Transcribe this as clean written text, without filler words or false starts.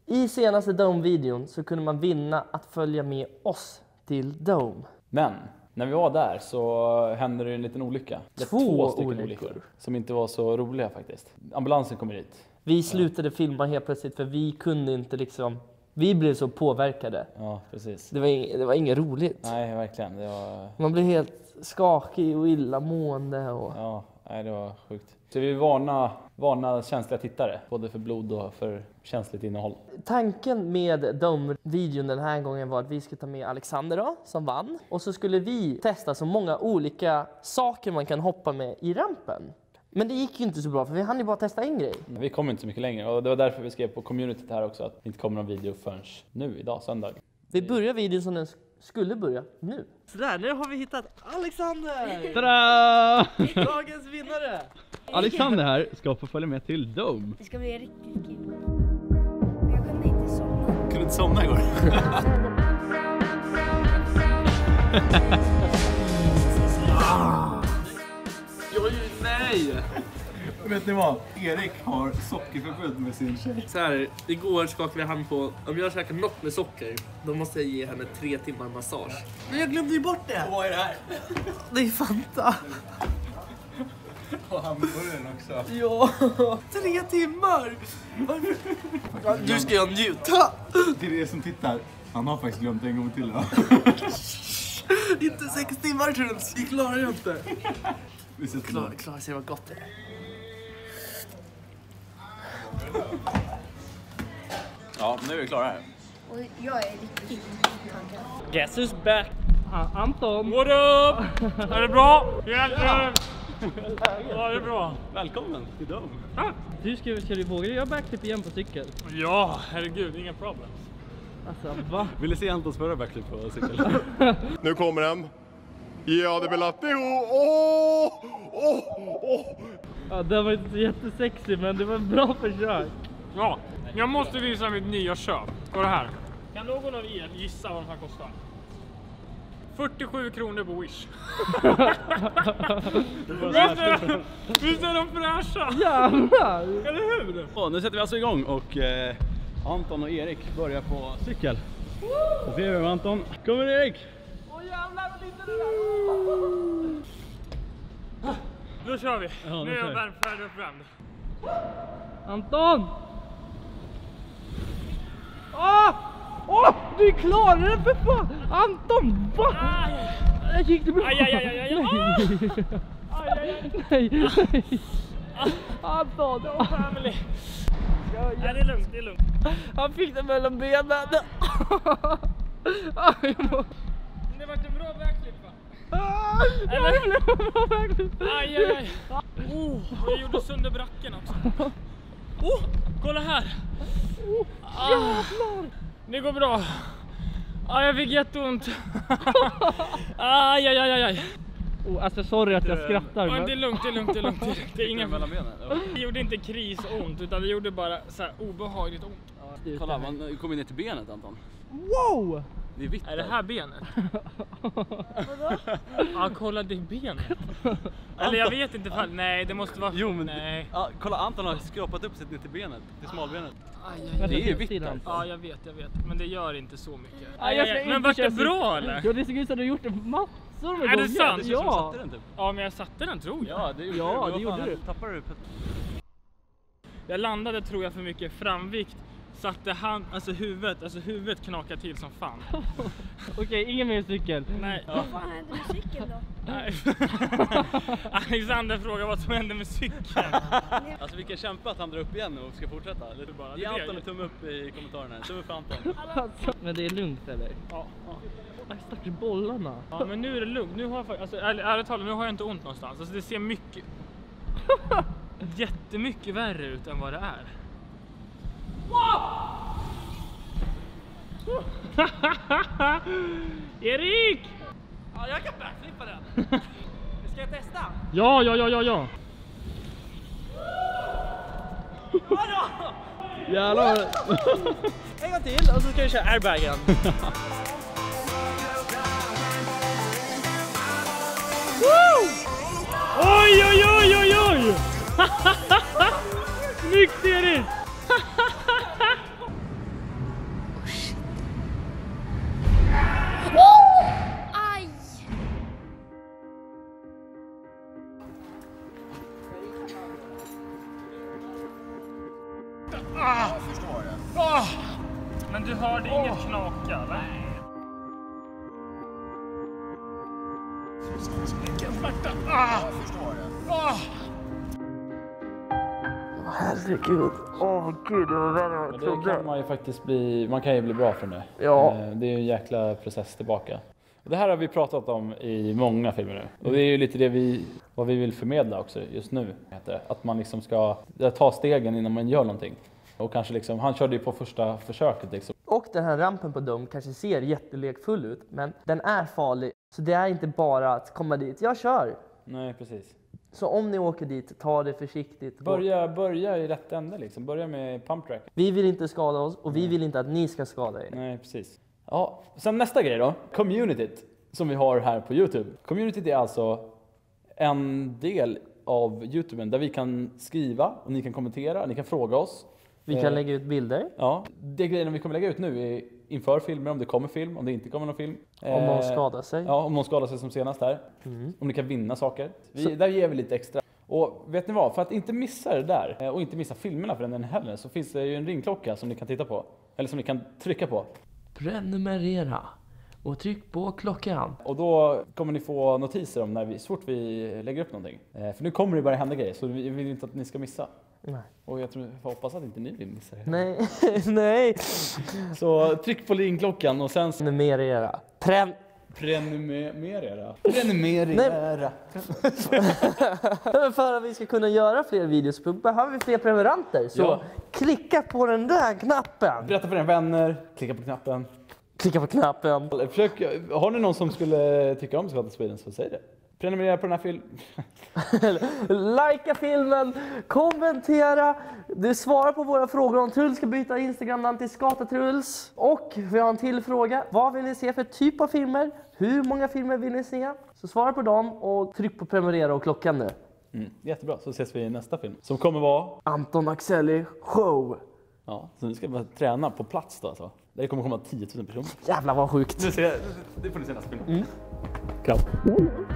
I senaste Dome-videon så kunde man vinna att följa med oss till Dome. Men när vi var där så hände det en liten olycka. Två stycken olyckor som inte var så roliga faktiskt. Ambulansen kommer hit. Vi slutade filma helt plötsligt för vi kunde inte liksom... Vi blev så påverkade. Ja, precis. Det var inget roligt. Nej, verkligen. Det var... Man blev helt skakig och illamående. Och... Ja, nej, det var sjukt. Så vi varna känsliga tittare, både för blod och för känsligt innehåll. Tanken med Dome-videon den här gången var att vi skulle ta med Alexander då, som vann. Och så skulle vi testa så många olika saker man kan hoppa med i rampen. Men det gick ju inte så bra för vi hann ju bara testa en grej. Vi kom inte så mycket längre och det var därför vi skrev på communityt här också att det inte kommer någon video förrän nu, idag, söndag. Vi börjar videon som den skulle börja nu. Sådär, nu har vi hittat Alexander! Tada! Dagens vinnare! Alexander här ska få följa med till Dome. Det ska bli riktigt kul. Jag kunde inte somna. Kunde inte somna igår? Nej! Vet ni vad? Erik har sockerförbud med sin tjej. Så här, igår skakade vi hand på, om jag käkar något med socker, då måste jag ge henne 3 timmar massage. Men jag glömde ju bort det! Och vad är det här? Det är Fanta. Och hamburgaren också. Ja, 3 timmar! Nu ska jag njuta! Till er som tittar, han har faktiskt glömt en gång till då. Inte 6 timmar Truls, det klarar jag inte. Vi sätter Klar, se vad gott det är. Ja, nu är vi klara här. Och jag är riktigt taggad. Guess who's back? Anton! What up? Är det bra? Ja, det är bra. Välkommen till Dome. Du ska du våga göra backflip igen på cykel? Ja, herregud, inga problem. Alltså, va? Vill du se Antons förra backflip på cykel? Nu kommer den. Ja, det blir latte. Ja, det var inte jättesexy, men det var en bra försök. Ja, jag måste visa mitt nya köp. Kolla här. Kan någon av er gissa vad de här kostar? 47 kronor på Wish. Visst är de fräscha? Jävlar! Eller hur? Och nu sätter vi alltså igång och Anton och Erik börjar på cykel. Så ser vi med Anton. Kommer Erik! Åh jävlar, vad lite det där! Då kör vi. Ja, nu är jag färdig och uppvärmd. Anton! Du klarade det för fan! Anton, va? Det gick det bra? Aj. Nej. Anton! Family. Nej, det är lugnt, Han fick det mellan benen. Det var en bra backflip, va? Eller? Aj. Jag gjorde sönder bracken också. Kolla här. Det går bra. Jag fick jätteont. Aj. Alltså sorry att jag skrattar. Men det är lugnt. Det är ingen mellan benen. Det gjorde inte krisont, utan det gjorde bara så här obehagligt ont. Kolla, man kommer ner till benet, Anton. Wow! Det är vitt. Är det här benet? Ja, kolla det är benet. Eller jag vet inte ifall, nej det måste vara. Jo, men nej. Ja, kolla, Anton har skrapat upp sig ner till benet, till smalbenet. Aj. Det är ju vitt. Ja, jag vet. Men det gör inte så mycket. Men vart det bra eller? Ja, det såg ut som du gjort det massor med gånger. Är det sant? Ja. Ja, men jag satte den, tror jag. Ja, det gjorde du. Tappade du? Jag landade, tror jag, för mycket framvikt. Satte huvudet knakar till som fan. Okej, ingen mer cykel. Nej. Vad fan hände med cykeln då? Nej. Alexander frågar vad som hände med cykeln. Alltså vi kan kämpa att han drar upp igen och ska fortsätta. Ge Anton en tumme upp i kommentarerna. Tumme för Anton. Alltså, men det är lugnt eller? Ja. Stackars bollarna. Ja, men nu är det lugnt. Nu har jag ärligt talat, nu har jag inte ont någonstans. Alltså det ser mycket jättemycket värre ut än vad det är. Erik! Ja, jag kan backflippa den. Ska jag testa? Ja. Jävlar. En gång till och så ska vi köra airbagen. Oj! Snyggt Erik! Men du hörde inget knaka, eller? Herregud. Gud, det var värre än jag Det trodde. kan man ju faktiskt bli, man kan ju bli bra från det. Ja. Det är ju en jäkla process tillbaka. Och det här har vi pratat om i många filmer nu. Och det är ju lite det vad vi vill förmedla också just nu. Heter det. Att man liksom ska ta stegen innan man gör någonting. Och kanske liksom, han körde ju på första försöket liksom. Och den här rampen på Dome kanske ser jättelekfull ut, men den är farlig. Så det är inte bara att komma dit, jag kör. Nej, precis. Så om ni åker dit, ta det försiktigt. Börja i rätt ände liksom. Börja med pump track. Vi vill inte skada oss och vi vill inte att ni ska skada er. Nej, precis. Ja, sen nästa grej då. Communityt som vi har här på YouTube. Communityt är alltså en del av YouTuben där vi kan skriva och ni kan kommentera, ni kan fråga oss. Vi kan lägga ut bilder. Ja, det grejerna vi kommer lägga ut nu är inför filmer, om det kommer film, om det inte kommer någon film. Om någon skadar sig. Ja, om någon skadar sig som senast här. Om ni kan vinna saker. Där ger vi lite extra. Och vet ni vad, för att inte missa det där och inte missa filmerna för den heller, så finns det ju en ringklocka som ni kan titta på. Eller som ni kan trycka på. Prenumerera och tryck på klockan. Och då kommer ni få notiser om så fort vi lägger upp någonting. För nu kommer det bara hända grejer, så vi vill inte att ni ska missa. Nej. Och jag hoppas att inte ni vill missa det. Nej, nej. Så tryck på ringklockan och sen... Prenumerera. Prenumerera. För att vi ska kunna göra fler videos så behöver vi fler prenumeranter. Så klicka på den där knappen. Berätta för dina vänner, klicka på knappen. Klicka på knappen. Har ni någon som skulle tycka om Skata Sweden, så säg det. Prenumerera på den här filmen. Likea filmen, kommentera. Du svarar på våra frågor om Truls ska byta Instagram-namn till Skatatruls. Och vi har en till fråga. Vad vill ni se för typ av filmer? Hur många filmer vill ni se? Så svara på dem och tryck på prenumerera och klockan nu. Jättebra, så ses vi i nästa film. Som kommer vara... Anton Axeli show. Ja, så nu ska vi bara träna på plats då alltså. Där kommer komma 10 000 personer. Jävlar vad sjukt. Det får ni se nästa film. Kram.